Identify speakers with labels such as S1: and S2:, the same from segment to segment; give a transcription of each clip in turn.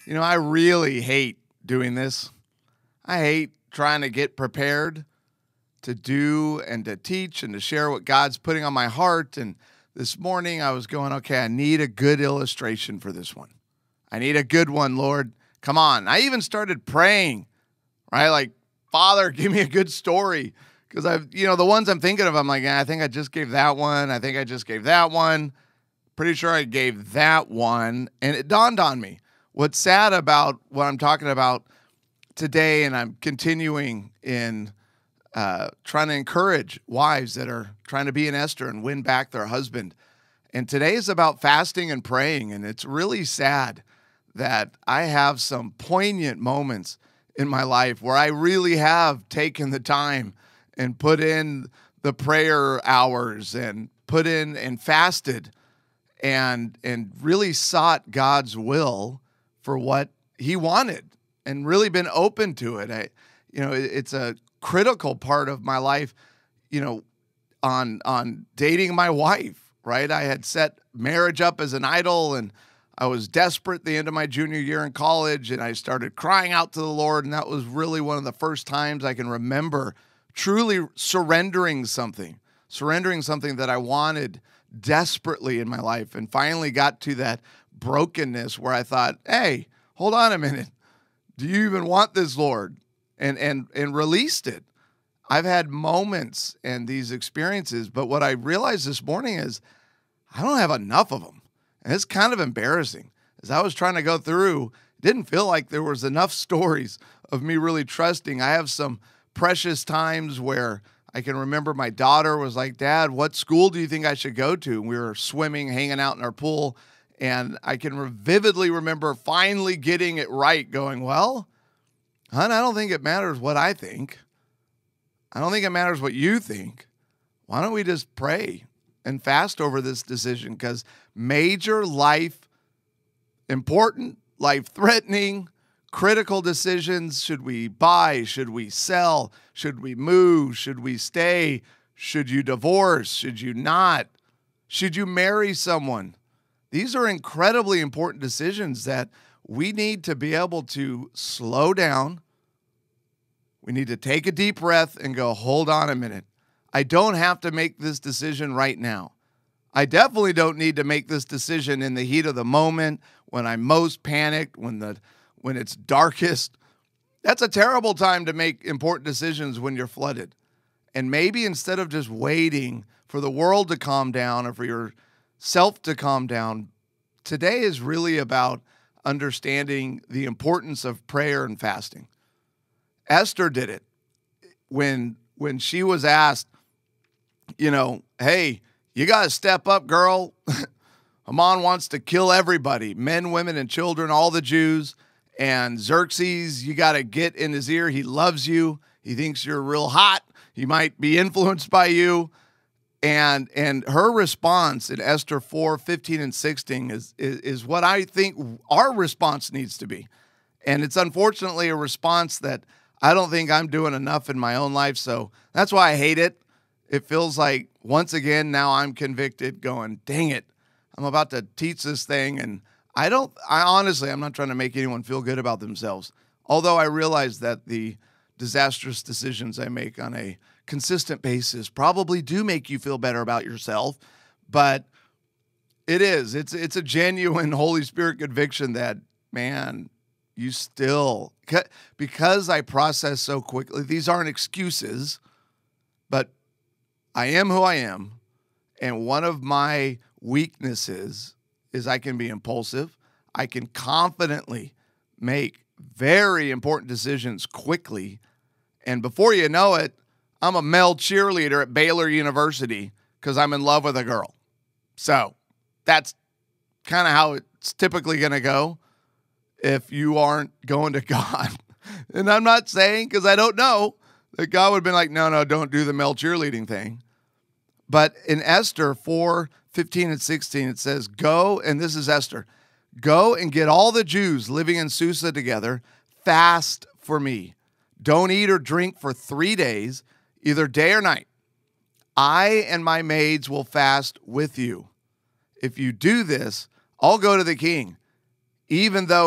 S1: I really hate doing this. I hate trying to get prepared to do and to teach and to share what God's putting on my heart. And this morning I was going, okay, I need a good illustration for this one. I need a good one, Lord. Come on. I even started praying, right? Like, Father, give me a good story. Because the ones I'm thinking of, I'm like, I think I just gave that one. I think I just gave that one. Pretty sure I gave that one. And it dawned on me. What's sad about what I'm talking about today, and I'm continuing in trying to encourage wives that are trying to be an Esther and win back their husband. And today is about fasting and praying. And it's really sad that I have some poignant moments in my life where I really have taken the time and put in the prayer hours and put in and fasted and really sought God's will for what he wanted and really been open to it. It's a critical part of my life, on dating my wife, right? I had set marriage up as an idol, and I was desperate at the end of my junior year in college, and I started crying out to the Lord, and that was really one of the first times I can remember truly surrendering something that I wanted desperately in my life, and finally got to that brokenness where I thought, hey, hold on a minute. Do you even want this, Lord? And released it. I've had moments and these experiences, but what I realized this morning is I don't have enough of them. And it's kind of embarrassing. As I was trying to go through, it didn't feel like there was enough stories of me really trusting. I have some precious times where I can remember my daughter was like, Dad, what school do you think I should go to? And we were swimming, hanging out in our pool. And I can vividly remember finally getting it right, going, well, hon, I don't think it matters what I think. I don't think it matters what you think. Why don't we just pray and fast over this decision? Because major important, life-threatening, critical decisions. Should we buy? Should we sell? Should we move? Should we stay? Should you divorce? Should you not? Should you marry someone? These are incredibly important decisions that we need to be able to slow down. We need to take a deep breath and go, hold on a minute. I don't have to make this decision right now. I definitely don't need to make this decision in the heat of the moment when I'm most panicked, when it's darkest. That's a terrible time to make important decisions when you're flooded. And maybe instead of just waiting for the world to calm down or for yourself to calm down, today is really about understanding the importance of prayer and fasting. Esther did it when she was asked, hey, you got to step up, girl. Haman wants to kill everybody, men, women, and children, all the Jews. And Xerxes, you got to get in his ear. He loves you. He thinks you're real hot. He might be influenced by you. And her response in Esther 4:15 and 16 is what I think our response needs to be. And it's unfortunately a response that I don't think I'm doing enough in my own life. So that's why I hate it. It feels like once again, now I'm convicted going, dang it, I'm about to teach this thing. And I'm not trying to make anyone feel good about themselves. Although I realize that the disastrous decisions I make on a consistent basis probably do make you feel better about yourself. But it's a genuine Holy Spirit conviction that, man, you still, because I process so quickly, these aren't excuses, but I am who I am. And one of my weaknesses is I can be impulsive. I can confidently make very important decisions quickly. And before you know it, I'm a male cheerleader at Baylor University because I'm in love with a girl. So that's kind of how it's typically going to go if you aren't going to God. And I'm not saying, because I don't know, that God would have been like, no, don't do the male cheerleading thing. But in Esther 4:15 and 16, it says, go, and this is Esther, go and get all the Jews living in Susa together, fast for me. Don't eat or drink for 3 days, either day or night. I and my maids will fast with you. If you do this, I'll go to the king, even though it's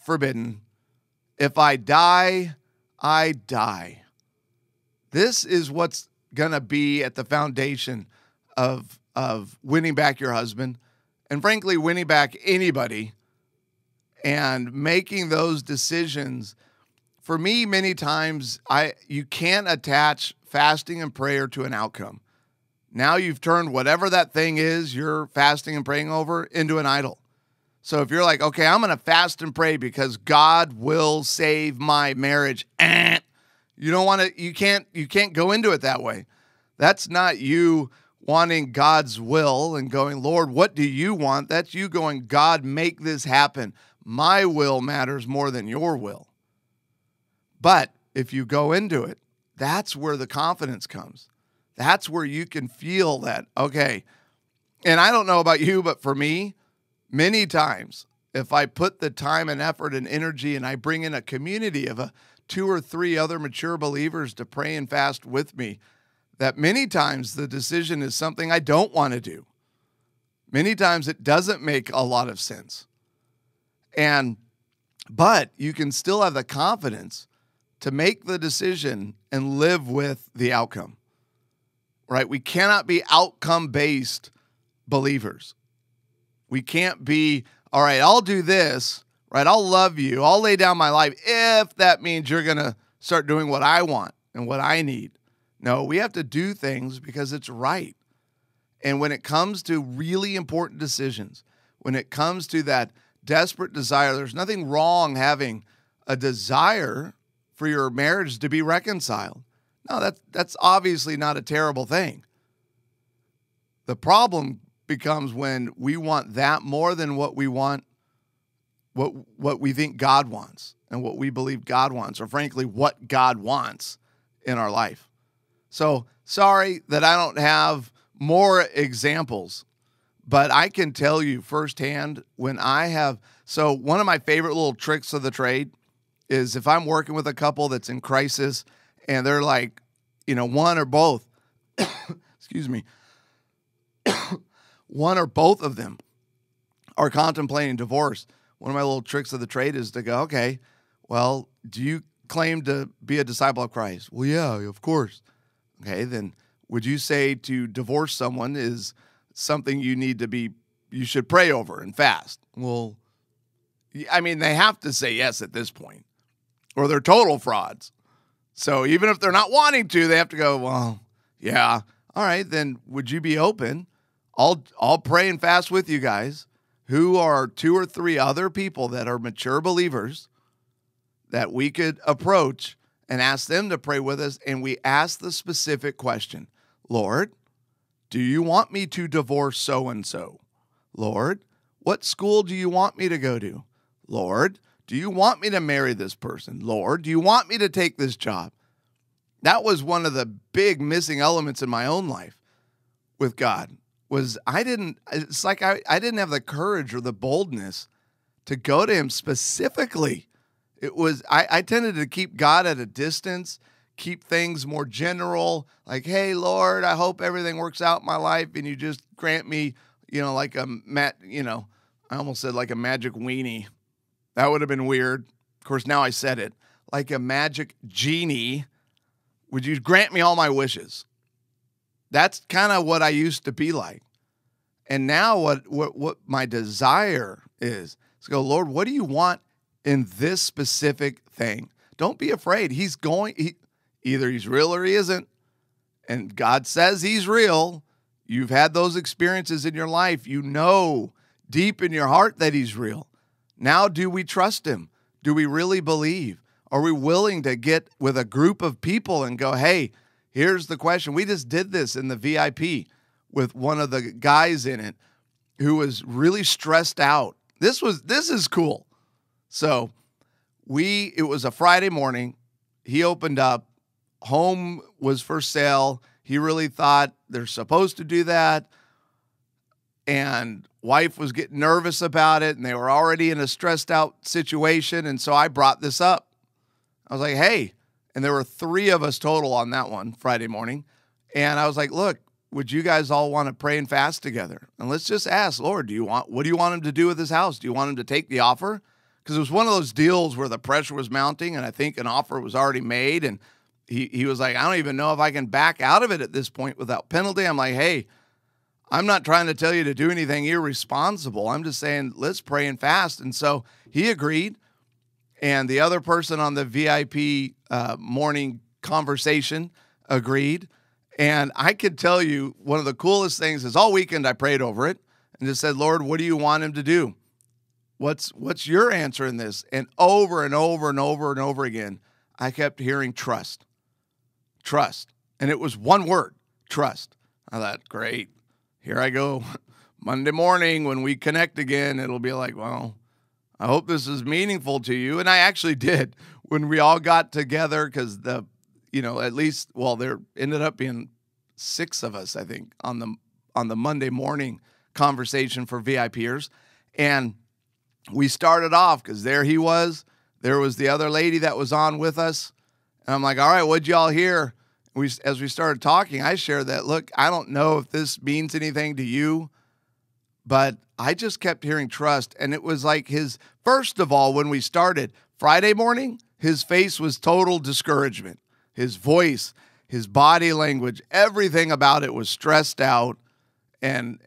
S1: forbidden. If I die, I die. This is what's going to be at the foundation of winning back your husband, and frankly, winning back anybody, and making those decisions. For me, many times, you can't attach fasting and prayer to an outcome. Now you've turned whatever that thing is you're fasting and praying over into an idol. So if you're like, okay, I'm going to fast and pray because God will save my marriage, you don't want to, you can't go into it that way. That's not you wanting God's will and going, Lord, what do you want? That's you going, God, make this happen. My will matters more than your will. But if you go into it, that's where the confidence comes. That's where you can feel that, okay. And I don't know about you, but for me, many times, if I put the time and effort and energy and I bring in a community of 2 or 3 other mature believers to pray and fast with me, that many times the decision is something I don't want to do. Many times it doesn't make a lot of sense. But you can still have the confidence to make the decision and live with the outcome, right? We cannot be outcome-based believers. We can't be, all right, I'll do this, right? I'll love you. I'll lay down my life if that means you're going to start doing what I want and what I need. No, we have to do things because it's right. And when it comes to really important decisions, when it comes to that desperate desire, there's nothing wrong having a desire for your marriage to be reconciled. No, that's obviously not a terrible thing. The problem becomes when we want that more than what we want, what we think God wants and what we believe God wants, or frankly, what God wants in our life. So sorry that I don't have more examples, but I can tell you firsthand when I have. So one of my favorite little tricks of the trade is if I'm working with a couple that's in crisis and they're like, one or both, excuse me, one or both of them are contemplating divorce. One of my little tricks of the trade is to go, okay, well, do you claim to be a disciple of Christ? Well, yeah, of course. Okay, then would you say to divorce someone is something you should pray over and fast? Well, I mean, they have to say yes at this point, or they're total frauds. So even if they're not wanting to, they have to go, well, yeah, all right, then would you be open? I'll pray and fast with you guys who are 2 or 3 other people that are mature believers that we could approach and ask them to pray with us. And we ask the specific question, Lord, do you want me to divorce so-and-so? Lord, what school do you want me to go to? Lord, do you want me to marry this person? Lord, do you want me to take this job? That was one of the big missing elements in my own life with God, was I didn't have the courage or the boldness to go to him specifically. It was, I tended to keep God at a distance, keep things more general, like, hey, Lord, I hope everything works out in my life and you just grant me, like I almost said like a magic weenie. That would have been weird. Of course, now I said it. Like a magic genie, would you grant me all my wishes? That's kind of what I used to be like. And now what my desire is to go, Lord, what do you want in this specific thing? Don't be afraid. Either he's real or he isn't. And God says he's real. You've had those experiences in your life. You know deep in your heart that he's real. Now, do we trust him? Do we really believe? Are we willing to get with a group of people and go, hey, here's the question. We just did this in the VIP with one of the guys in it who was really stressed out. This is cool. So it was a Friday morning. He opened up. Home was for sale. He really thought they're supposed to do that. And wife was getting nervous about it, and they were already in a stressed out situation. And so I brought this up. I was like, hey, and there were 3 of us total on that one Friday morning. And I was like, look, would you guys all want to pray and fast together? And let's just ask, Lord, what do you want him to do with his house? Do you want him to take the offer? because it was one of those deals where the pressure was mounting, and I think an offer was already made, and he was like, I don't even know if I can back out of it at this point without penalty. I'm like, hey, I'm not trying to tell you to do anything irresponsible. I'm just saying, let's pray and fast. And so he agreed. And the other person on the VIP morning conversation agreed. And I could tell you one of the coolest things is all weekend I prayed over it and just said, Lord, what do you want him to do? What's your answer in this? And over and over and over and over again, I kept hearing trust. Trust. And it was one word, trust. I thought, great. Here I go. Monday morning when we connect again, it'll be like, well, I hope this is meaningful to you. And I actually did when we all got together because at least, well, there ended up being 6 of us, I think, on the Monday morning conversation for VIPers. And we started off because there he was. There was the other lady that was on with us. And I'm like, all right, what'd y'all hear? As we started talking, I shared that, look, I don't know if this means anything to you, but I just kept hearing trust. And it was like first of all, when we started Friday morning, his face was total discouragement. His voice, his body language, everything about it was stressed out and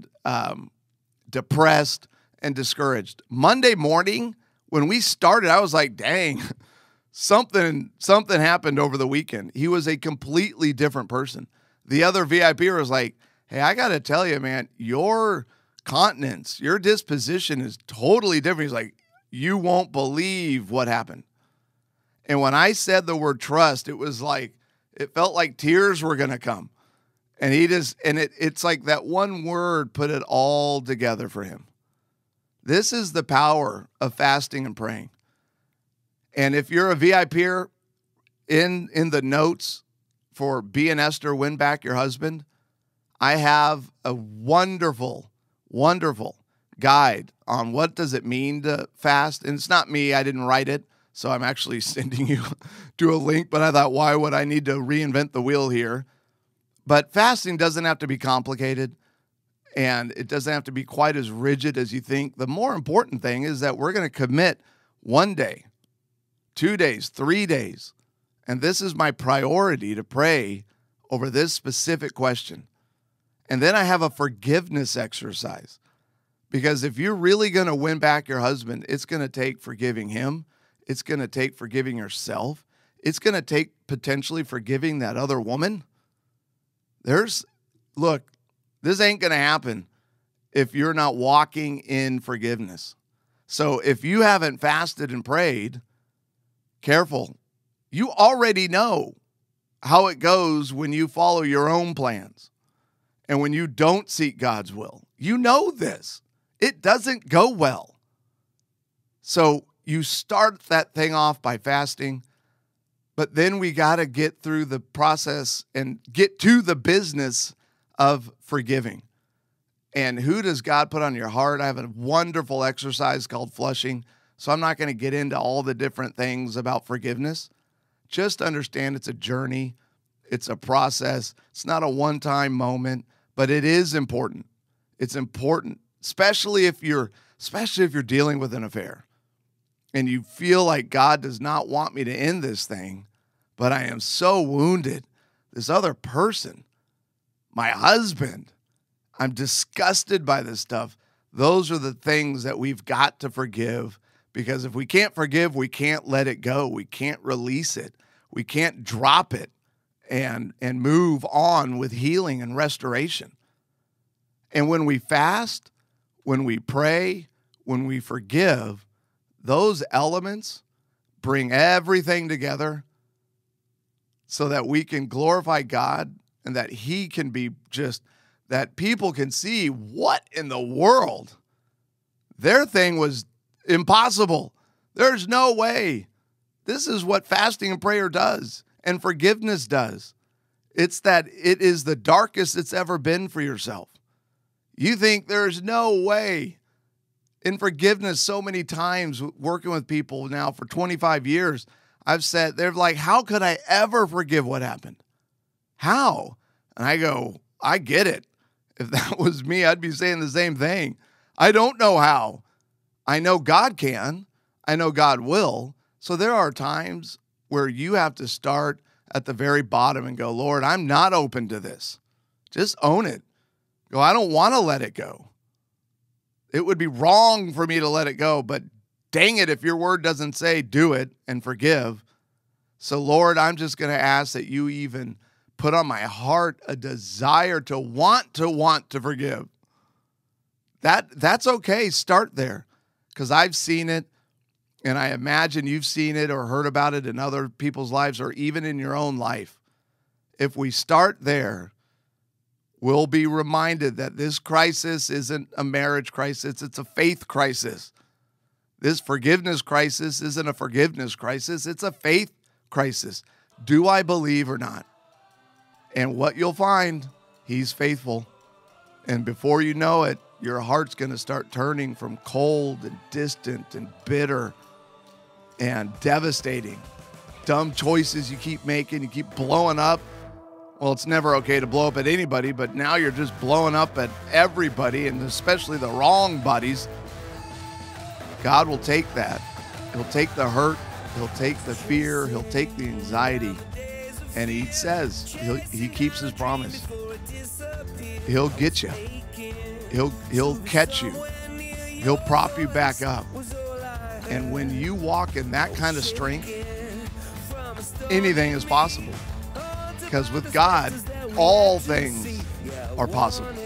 S1: depressed and discouraged. Monday morning, when we started, I was like, dang, something happened over the weekend. He was a completely different person. The other VIP was like, hey, I got to tell you, man, your continence, your disposition is totally different. He's like, you won't believe what happened. And when I said the word trust, it was like, it felt like tears were going to come. And it's like that one word put it all together for him. This is the power of fasting and praying. And if you're a VIPer in the notes for B and Esther Win Back Your Husband, I have a wonderful, wonderful guide on what does it mean to fast. And it's not me, I didn't write it. So I'm actually sending you to a link, but I thought, why would I need to reinvent the wheel here? But fasting doesn't have to be complicated, and it doesn't have to be quite as rigid as you think. The more important thing is that we're going to commit 1 day, 2 days, 3 days. And this is my priority to pray over this specific question. And then I have a forgiveness exercise. Because if you're really going to win back your husband, it's going to take forgiving him. It's going to take forgiving yourself. It's going to take potentially forgiving that other woman. Look, this ain't going to happen if you're not walking in forgiveness. So if you haven't fasted and prayed, careful. You already know how it goes when you follow your own plans and when you don't seek God's will. You know this. It doesn't go well. So you start that thing off by fasting, but then we got to get through the process and get to the business of forgiving. And who does God put on your heart? I have a wonderful exercise called flushing. So I'm not going to get into all the different things about forgiveness. Just understand it's a journey. It's a process. It's not a one-time moment, but it is important. It's important, especially if you're dealing with an affair and you feel like God does not want me to end this thing, but I am so wounded. This other person, my husband, I'm disgusted by this stuff. Those are the things that we've got to forgive, because if we can't forgive, we can't let it go. We can't release it. We can't drop it and move on with healing and restoration. And when we fast, when we pray, when we forgive, those elements bring everything together so that we can glorify God and that he can be that people can see what in the world. Their thing was impossible. There's no way. This is what fasting and prayer does and forgiveness does. It's that it is the darkest it's ever been for yourself. You think there's no way. In forgiveness, so many times working with people now for 25 years, I've said, they're like, how could I ever forgive what happened? How? And I go, I get it. If that was me, I'd be saying the same thing. I don't know how. I know God can. I know God will. So there are times where you have to start at the very bottom and go, Lord, I'm not open to this. Just own it. Go, I don't want to let it go. It would be wrong for me to let it go, but dang it, if your word doesn't say do it and forgive. So Lord, I'm just going to ask that you even put on my heart a desire to want to forgive. That's okay. Start there, because I've seen it, and I imagine you've seen it or heard about it in other people's lives or even in your own life. If we start there, we'll be reminded that this crisis isn't a marriage crisis. It's a faith crisis. This forgiveness crisis isn't a forgiveness crisis. It's a faith crisis. Do I believe or not? And what you'll find, he's faithful. And before you know it, your heart's going to start turning from cold and distant and bitter and devastating. Dumb choices you keep making, you keep blowing up. Well, it's never okay to blow up at anybody, but now you're just blowing up at everybody, and especially the wrong buddies. God will take that. He'll take the hurt. He'll take the fear. He'll take the anxiety. And he says, he keeps his promise. He'll get you. He'll catch you. He'll prop you back up. And when you walk in that kind of strength, anything is possible. Because with God, all things are possible.